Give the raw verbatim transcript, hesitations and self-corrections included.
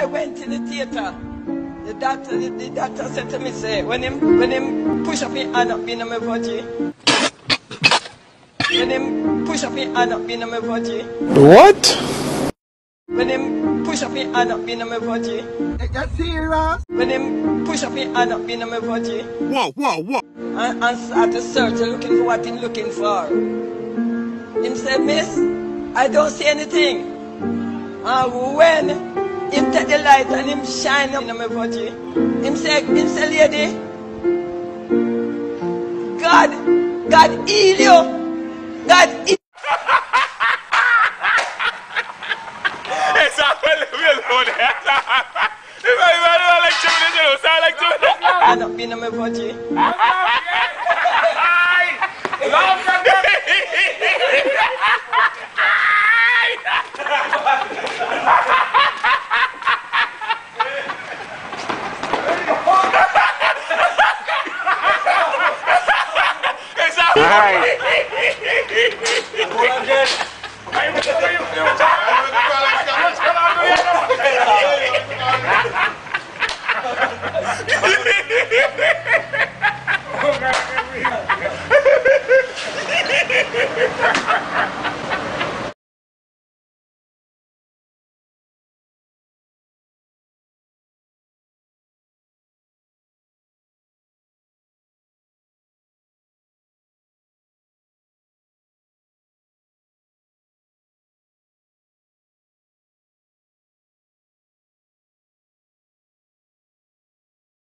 I went to the theater, the doctor, the, the doctor said to me, say, when him, when him push up his hand up in my vagina, when him push up his hand up in my vagina. What? When him push up his hand up in my vagina. Is that serious? When him push up his hand up in my vagina. Whoa, whoa, whoa. And, and start to search, looking for what him looking for. Him said, miss, I don't see anything. And when him take the light and him shine up in my vagina, him say, him say, lady, God, God heal you. God heal you. And up in my vagina. Alright.